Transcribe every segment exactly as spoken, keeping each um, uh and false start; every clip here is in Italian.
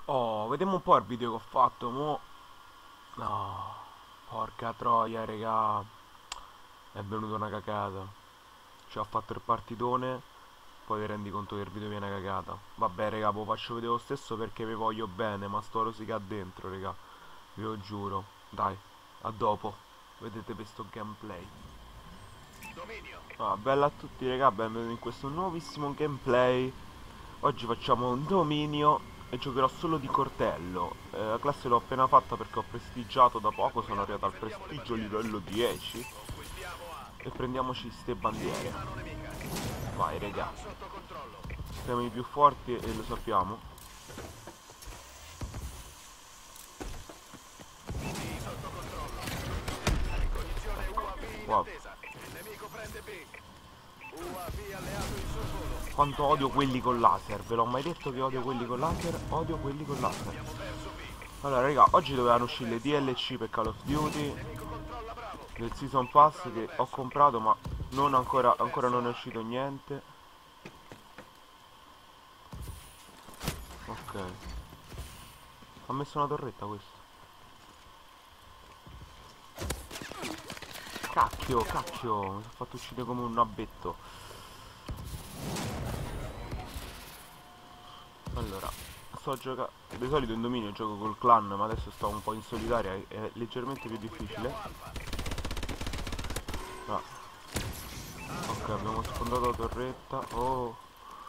Oh, vediamo un po' il video che ho fatto, mo. No, porca troia, regà. È venuta una cagata. Ci ho fatto il partitone, poi ti rendi conto che il video viene cagata. Vabbè, regà, lo faccio vedere lo stesso perché vi voglio bene, ma sto rosica dentro, regà. Vi lo giuro. Dai, a dopo. Vedete questo gameplay. Ah, bella a tutti, regà, benvenuti in questo nuovissimo gameplay. Oggi facciamo un dominio e giocherò solo di coltello. Eh, la classe l'ho appena fatta perché ho prestigiato da poco, sono arrivato al prestigio livello dieci. E prendiamoci ste bandiere. Vai, regà. Siamo i più forti e lo sappiamo. Wow. Quanto odio quelli con laser. Ve l'ho mai detto che odio quelli con laser? Odio quelli con laser. Allora, raga, oggi dovevano uscire le D L C per Call of Duty del Season Pass che ho comprato, ma non ancora, ancora non è uscito niente. Ok. Ha messo una torretta questo. Cacchio, cacchio, mi sono fatto uccidere come un abbetto. Allora, sto a giocare. Di solito in dominio gioco col clan, ma adesso sto un po' in solitaria, è, è leggermente più difficile. Ah. Ok, abbiamo sfondato la torretta. Oh.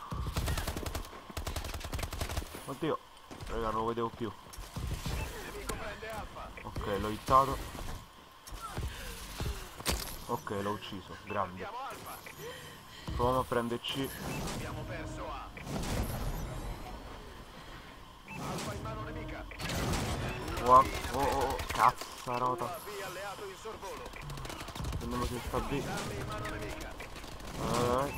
Oddio. Raga, non lo vedevo più. Ok, l'ho hittato. Ok, l'ho ucciso, grande. Proviamo a prendere C. Wow. Oh, oh, oh, cazzarota. Prendiamo se sta B. Eh,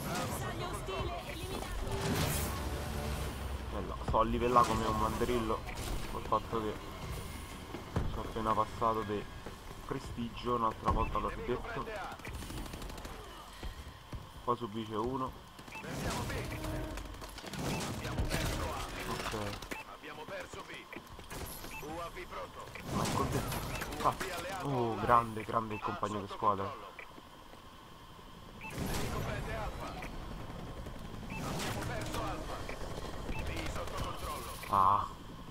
bella. Sto a livellare come un mandrillo. Col fatto che sono appena passato di prestigio, un'altra volta l'ho detto. Poi su B c'è uno. Ok. Ma è contento. Cazzo. Oh, grande, grande il compagno di squadra. Ah.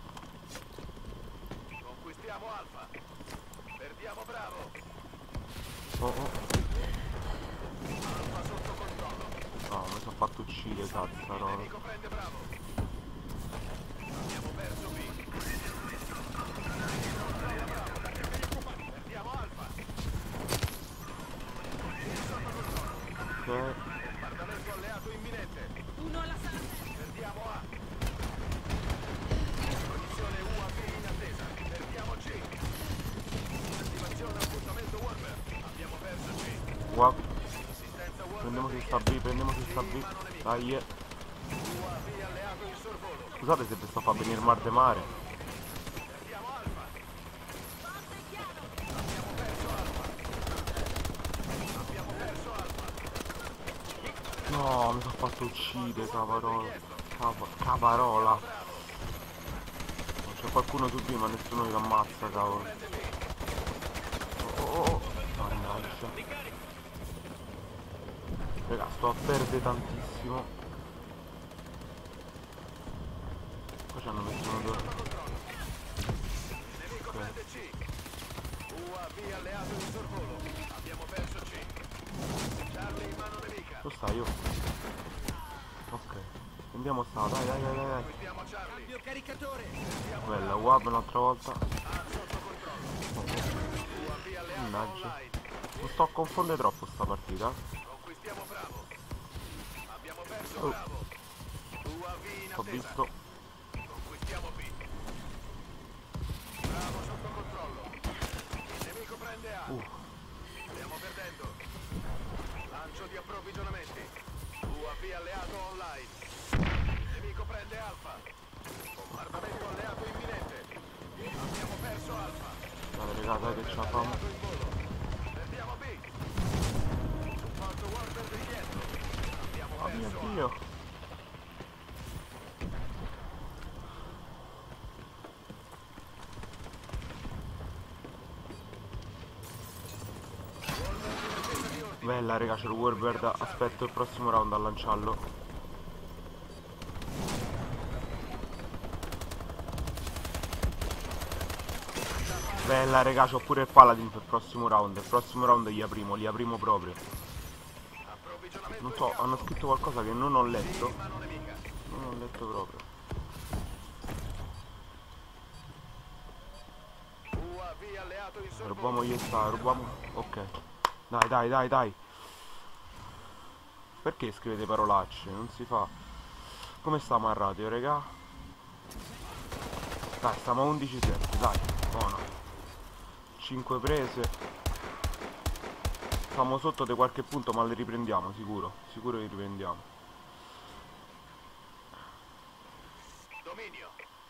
Oh, oh. No, mi sono fatto uccidere, cazzarola. Ok. Wow. Prendiamo se sta B, prendiamo se sta B. Dai. eh. Scusate se vi sto a far venire mar de mare. No, mi sono fatto uccidere, cavarola. Cava cavarola. C'è qualcuno su B ma nessuno mi ammazza, cavolo. Oh, oh, oh. Mannaggia. Raga, sto a perdere tantissimo. Qua ci hanno messo una torre. Ok. Dove sta io? Ok. Andiamo sta, dai dai dai dai dai. Bella, U A V un'altra volta. Oh, oh. Mannaggia. Non sto a confondere troppo sta partita. Oh. Ho visto. Uh. Dai raga, dai che ce la famo. Oh mio Dio. Bella raga, c'è il Warbird, aspetto il prossimo round a lanciarlo. Bella raga, c'ho pure il Paladin per il prossimo round. Il prossimo round li apriamo, li apriamo proprio. Non so, hanno scritto qualcosa che non ho letto. Non ho letto proprio. Rubiamo gli sta, rubiamo. Ok. Dai, dai, dai, dai. Perché scrivete parolacce? Non si fa. Come stiamo a radio, raga? Dai, stiamo a undici sette, dai. Buono. cinque prese. Stiamo sotto di qualche punto, ma le riprendiamo, sicuro. Sicuro li riprendiamo. Dominio.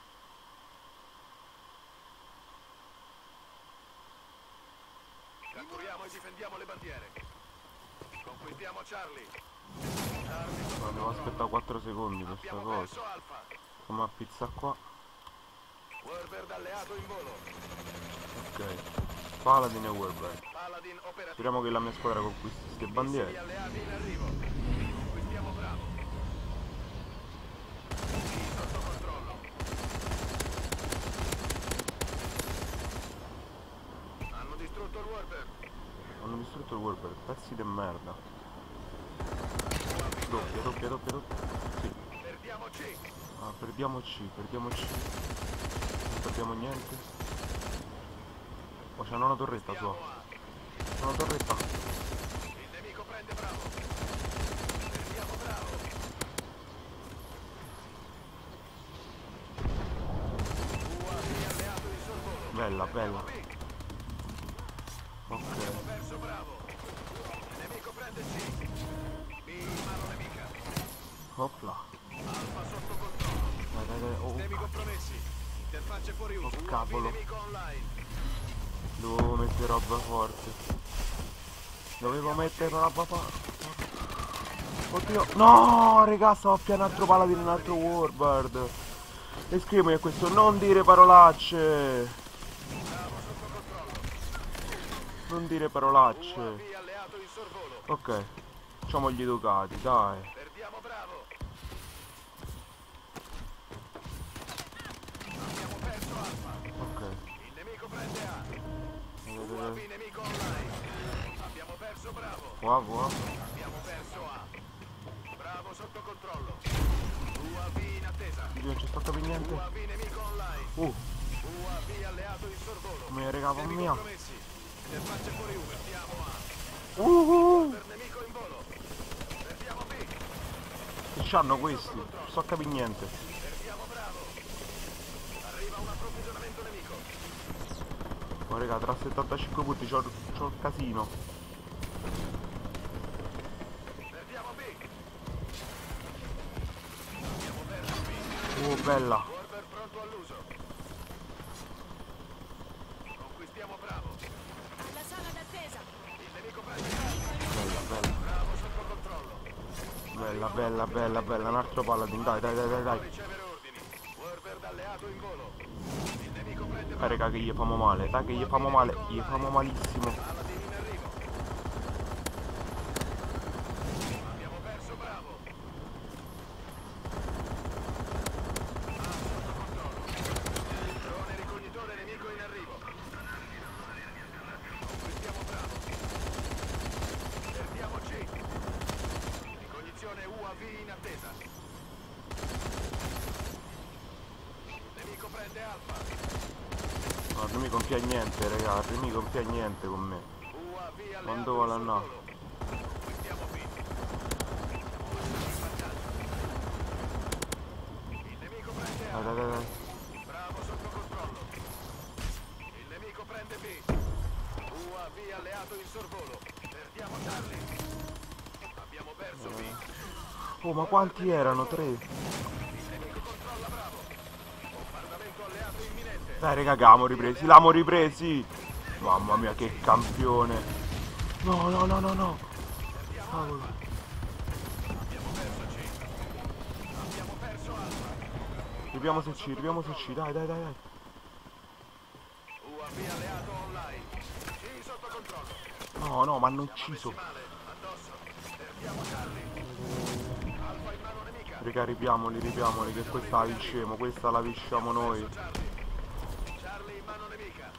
Catturiamo e difendiamo le bandiere. Conquistiamo Charlie. Charlie Ma devo aspettare quattro secondi per sta abbiamo cosa. perso Alfa. Come a pizza qua. Warbird alleato in volo. Ok. Paladin e Warbird. Paladin operativo. Speriamo che la mia squadra conquisti queste Missili bandiere. alleati in arrivo. Conquistiamo Bravo. Sì, sotto controllo. Hanno distrutto il Warbird. Hanno distrutto il Warbird. Pezzi di merda. Doppia, doppia, doppia, doppia. Sì. Perdiamo C. Ah, perdiamo C, perdiamo C. Non perdiamo niente. Oh, c'è una torretta Stiamo sua. A. C'è una torretta. Il nemico prende Bravo. Perdiamo Bravo. U A V alleato in sorvolo. Bella, bella. Abbiamo Ok. perso Bravo. Il nemico prende C. B in mano nemica. Opla. Alfa sotto controllo. Dai, dai, dai. Oh, Sistemi compromessi. Interfacce fuori uso. Oh, U A V cavolo. nemico online. dovevo mettere roba forte. Dovevo mettere roba forte. Oddio. No, raga, stavo a piano altro Paladin, un altro Warbird. E scrivimi a questo, non dire parolacce. Bravo sotto controllo. Non dire U A parolacce. V alleato in sorvolo. Ok. Facciamo gli educati, dai. Perdiamo Bravo. Abbiamo perso Alfa. Ok. Il nemico prende A. U A V nemico online. Abbiamo perso Bravo. Qua, qua. Abbiamo perso A. Bravo sotto controllo. U A V in attesa. Io non ci sto capendo niente. U A V nemico online. Uh, U A V alleato in sorvolo. come regava Nemico mia. compromessi. Interfacce fuori uso. Perdiamo A. Uh, uh. Per nemico in volo. Perdiamo B. Che c'hanno questi? Non sto capendo niente. Perdiamo Bravo. Arriva un approvvigionamento nemico. Ma raga, tra settantacinque punti c'ho c'ho il casino. Perdiamo B. Abbiamo perso B. Oh, bella. Warbird pronto all'uso. Conquistiamo Bravo. La sala d'attesa. Il nemico prende A. Bella, bella. Bravo sotto controllo. Bella, bella, bella, bella. Un altro Paladin, dai, dai, dai, dai, dai. Ricevere ordini. Warbird alleato in volo. Il nemico prende Dai, Bravo. raga, che gli famo male. Dai, che gli famo male. Gli famo malissimo. Paladin in arrivo. Abbiamo perso Bravo. A sotto controllo. Drone ricognitore nemico in arrivo. Conquistiamo Bravo. Perdiamo C. Ricognizione U A V in attesa. Il nemico prende Alfa. No, non mi compia niente, raga. Non mi compia niente con me. U A V alleato Quando in vuole andare? sorvolo. Conquistiamo B. Il nemico prende Dai, A. dai, dai, dai. Bravo sotto controllo. Il nemico prende B. U A V alleato in sorvolo. Perdiamo Charlie. Abbiamo perso B. Oh, ma quanti erano? Tre. Il nemico controlla Bravo. Bombardamento alleato imminente. Dai, raga, che l'amo ripresi. L'amo ripresi. Mamma mia, che campione. No, no, no, no, no. Perdiamo Cavolo. Alfa. Abbiamo perso C. Abbiamo perso Alfa. Ripiamo su C, ripiamo su C. Dai, dai, dai, dai. U A V alleato online. C sotto controllo. No, no, ma hanno Siamo ucciso. messi male. Perdiamo Charlie. Alfa in mano nemica. Raga, ripiamoli, ripiamoli, che questa la vincemo, questa la vinciamo noi. Charlie. Charlie in mano nemica.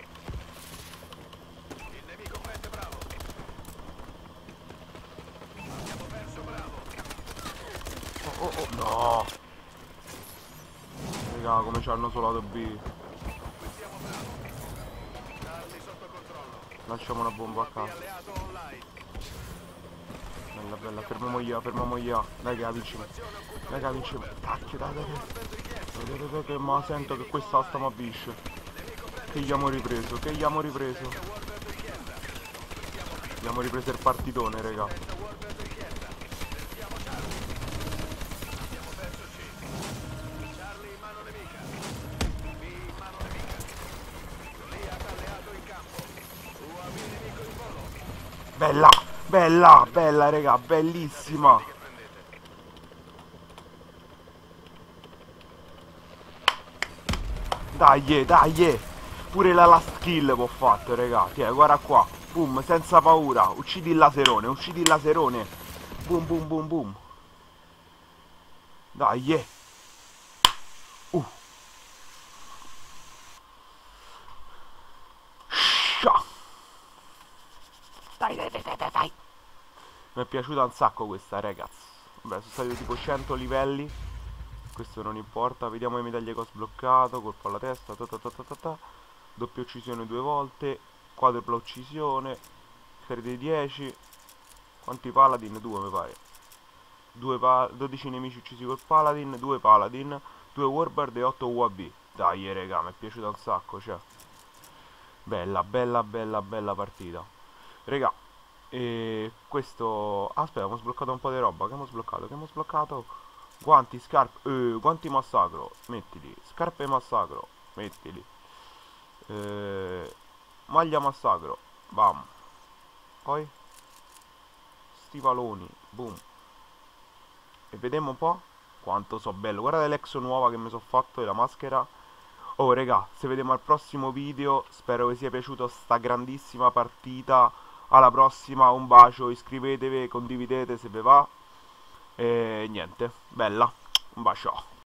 Il nemico prende Bravo. Abbiamo perso Bravo. Oh, oh, oh, no! Raga, come c'hanno solo B. Conquistiamo Bravo. Charlie sotto controllo. Lasciamo una bomba a casa. Alleato online. Bella, bella, fermiamogli, fermiamogli. Dai che la vinciamo. Dai che la vinciamo. Cacchio, dai, dai, dai. Dai, dai, dai, che ma sento che questa sta ma bisce. Che gli abbiamo ripreso, che gli abbiamo ripreso. Abbiamo ripreso il partitone, raga. Charlie in mano nemica. B in mano nemica. Goliath alleato in campo. U A V nemico in volo. Bella, bella, bella, raga, bellissima. Che prendete? Dai, dai. Pure la last kill ho fatto, raga. Tiè, guarda qua. Boom, senza paura. Uccidi il laserone, uccidi il laserone. Boom, boom, boom, boom. Dai. Uh. Scia. Dai, dai, dai, dai, dai. Mi è piaciuta un sacco questa, ragazzi. Vabbè, sono stati tipo cento livelli. Questo non importa. Vediamo le medaglie che ho sbloccato. Colpo alla testa. Ta ta ta ta ta ta. Doppia uccisione due volte. Quadrupla uccisione. Ferite di dieci. Quanti paladin? due mi pare. Due pa dodici nemici uccisi col paladin. due paladin. due warbird e otto U A V. Dai, raga, mi è piaciuta un sacco, cioè. Bella, bella, bella, bella partita. Raga, e questo... Ah, aspetta, abbiamo sbloccato un po' di roba. Che abbiamo sbloccato? Che abbiamo sbloccato? Guanti, scarpe... Eh, guanti massacro. Mettili. Scarpe massacro. Mettili. Eh, maglia massacro. Bam. Poi stivaloni. Boom. E vediamo un po' quanto so bello. Guardate l'exo nuova che mi sono fatto e la maschera. Oh raga, se vediamo al prossimo video. Spero vi sia piaciuta sta grandissima partita. Alla prossima, un bacio, iscrivetevi, condividete se vi va. E niente, bella, un bacio.